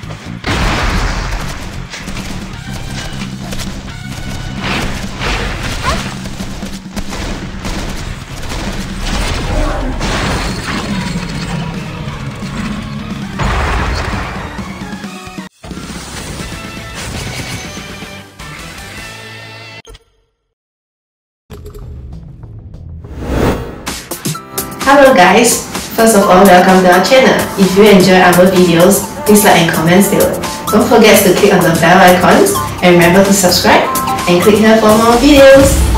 Hello guys! First of all, welcome to our channel. If you enjoy our videos, please like and comment below. Don't forget to click on the bell icons and remember to subscribe and click here for more videos.